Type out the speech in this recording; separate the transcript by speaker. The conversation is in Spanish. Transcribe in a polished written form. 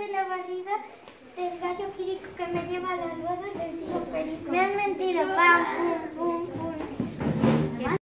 Speaker 1: de la barriga del gallo Quirico que me lleva a las bodas del tío Perico.
Speaker 2: Me han mentido, pam, pum, pum.